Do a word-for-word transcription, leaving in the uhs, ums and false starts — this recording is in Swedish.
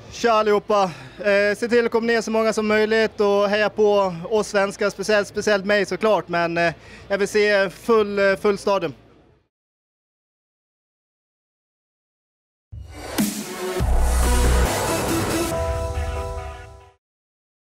Tja allihopa! Eh, se till att komma ner så många som möjligt och heja på oss svenskar, speciellt, speciellt mig såklart. Men eh, jag vill se full, full stadion.